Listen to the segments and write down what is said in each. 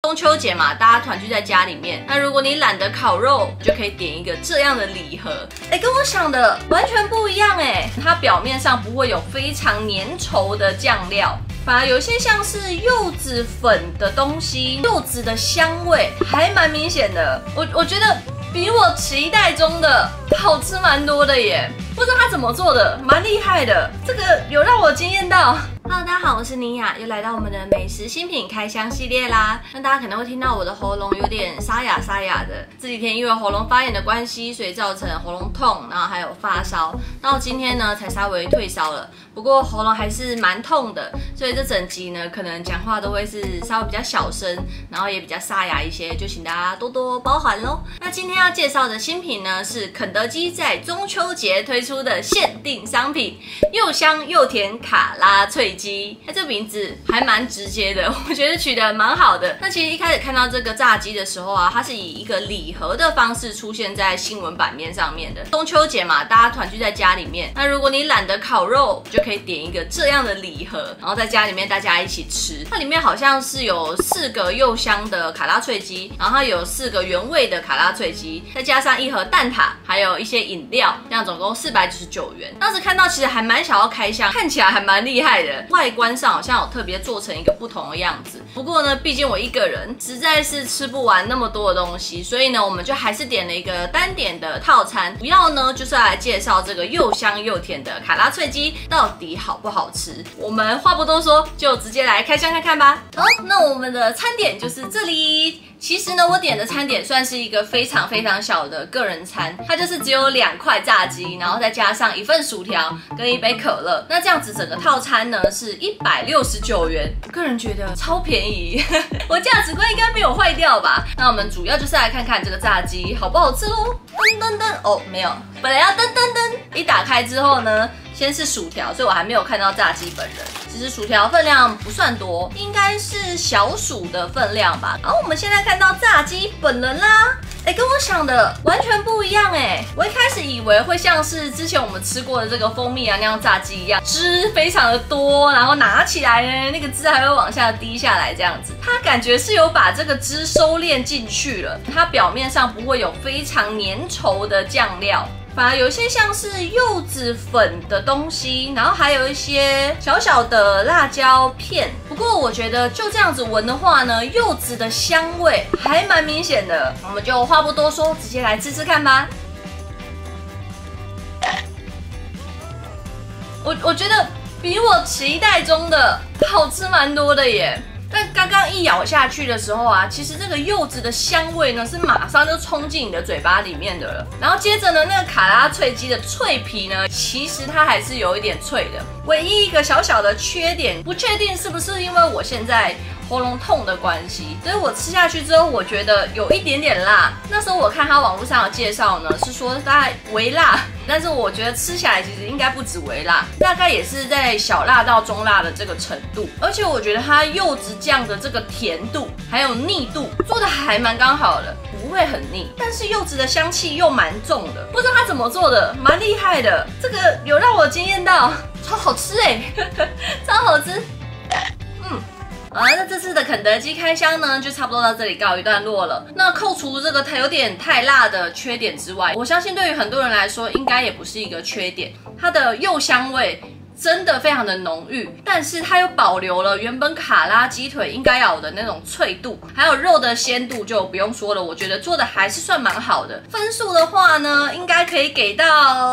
中秋节嘛，大家团聚在家里面，那如果你懒得烤肉，就可以点一个这样的礼盒。跟我想的完全不一样它表面上不会有非常粘稠的酱料，反而有一些像是柚子粉的东西，柚子的香味还蛮明显的。我觉得比我期待中的好吃蛮多的耶，不知道他怎么做的，蛮厉害的，这个有让我惊艳到。Hello， 大家好，我是妮雅，又来到我们的美食新品开箱系列啦。那大家可能会听到我的喉咙有点沙哑的，这几天因为喉咙发炎的关系，所以造成喉咙痛，然后还有发烧。到今天呢，才稍微退烧了，不过喉咙还是蛮痛的，所以这整集呢，可能讲话都会是稍微比较小声，然后也比较沙哑一些，就请大家多多包涵咯。那今天要介绍的新品呢，是肯德基在中秋节推出的限定商品——又香又甜卡拉脆鸡。这名字还蛮直接的，我觉得取得蛮好的。那其实一开始看到这个炸鸡的时候啊，它是以一个礼盒的方式出现在新闻版面上面的。中秋节嘛，大家团聚在家里面，那如果你懒得烤肉，就可以点一个这样的礼盒，然后在家里面大家一起吃。它里面好像是有4个又香的卡拉脆鸡，然后它有4个原味的卡拉脆鸡，再加上1盒蛋挞，还有一些饮料，这样总共499元。当时看到其实还蛮想要开箱，看起来还蛮厉害的，外观上好像有特别做成一个不同的样子。不过呢，毕竟我一个人实在是吃不完那么多的东西，所以呢，我们就还是点了一个单点的套餐。主要呢就是要来介绍这个又香又甜的卡拉脆鸡到底好不好吃。我们话不多说，就直接来开箱看看吧。好，那我们的餐点就是这里。其实呢，我点的餐点算是一个非常小的个人餐，它就是只有2块炸鸡，然后再加上1份薯条跟1杯可乐。那这样子整个套餐呢是169元，个人觉得超便宜，我价值观应该没有坏掉吧？那我们主要就是来看看这个炸鸡好不好吃咯。噔噔噔，哦，没有，本来要噔噔噔，一打开之后呢，先是薯条，所以我还没有看到炸鸡本人。其实薯条分量不算多，应该是小薯的分量吧。然后我们现在看到炸鸡本人啦，跟我想的完全不一样我一开始以为会像是之前我们吃过的这个蜂蜜啊那样炸鸡一样，汁非常的多，然后拿起来呢，那个汁还会往下滴下来这样子。它感觉是有把这个汁收敛进去了，它表面上不会有非常粘稠的酱料。反而有一些像是柚子粉的东西，然后还有一些小的辣椒片。不过我觉得就这样子闻的话呢，柚子的香味还蛮明显的。我们就话不多说，直接来吃吃看吧。我觉得比我期待中的好吃蛮多的耶。但刚刚一咬下去的时候啊，其实这个柚子的香味呢是马上就冲进你的嘴巴里面的了。然后接着呢，那个卡拉脆鸡的脆皮呢，其实它还是有一点脆的。唯一一个小的缺点，不确定是不是因为我现在喉咙痛的关系，所以我吃下去之后，我觉得有一点点辣。那时候我看他网络上的介绍呢，是说大概微辣，但是我觉得吃起来其实应该不止微辣，大概也是在小辣到中辣的这个程度。而且我觉得它柚子酱的这个甜度还有腻度做的还蛮刚好的，不会很腻，但是柚子的香气又蛮重的，不知道他怎么做的，蛮厉害的。这个有让我惊艳到，超好吃超好吃。那这次的肯德基开箱呢，就差不多到这里告一段落了。那扣除这个它有点太辣的缺点之外，我相信对于很多人来说，应该也不是一个缺点。它的柚香味真的非常的浓郁，但是它又保留了原本卡拉鸡腿应该要有的那种脆度，还有肉的鲜度就不用说了，我觉得做的还是算蛮好的。分数的话呢，应该可以给到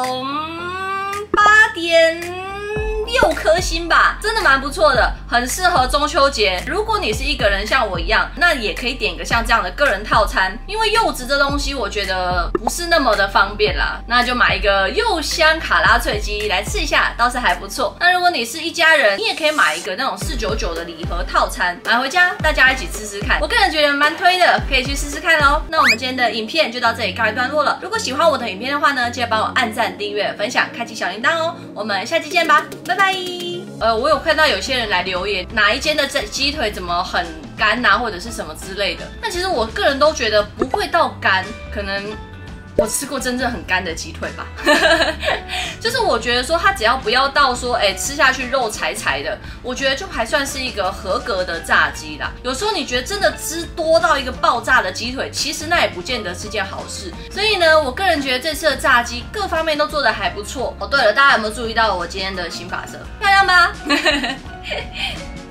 8.6颗星吧，真的蛮不错的，很适合中秋节。如果你是一个人像我一样，那也可以点一个像这样的个人套餐，因为柚子这东西我觉得不是那么的方便啦，那就买一个柚香卡拉脆鸡来吃一下，倒是还不错。那如果你是一家人，你也可以买一个那种499的礼盒套餐，买回家大家一起吃吃看，我个人觉得蛮推的，可以去试试看哦。那我们今天的影片就到这里告一段落了。如果喜欢我的影片的话呢，记得帮我按赞、订阅、分享、开启小铃铛哦。我们下期见吧，拜拜。我有看到有些人来留言，哪一间的鸡腿怎么很干啊，或者是什么之类的。但其实我个人都觉得不会到干，可能我吃过真正很干的鸡腿吧。就是我觉得说它只要不要到说吃下去肉柴柴的，我觉得就还算是一个合格的炸鸡啦。有时候你觉得真的汁多到一个爆炸的鸡腿，其实那也不见得是件好事。所以呢，我个人觉得这次的炸鸡各方面都做得还不错。哦，对了，大家有没有注意到我今天的新发色？漂亮吧？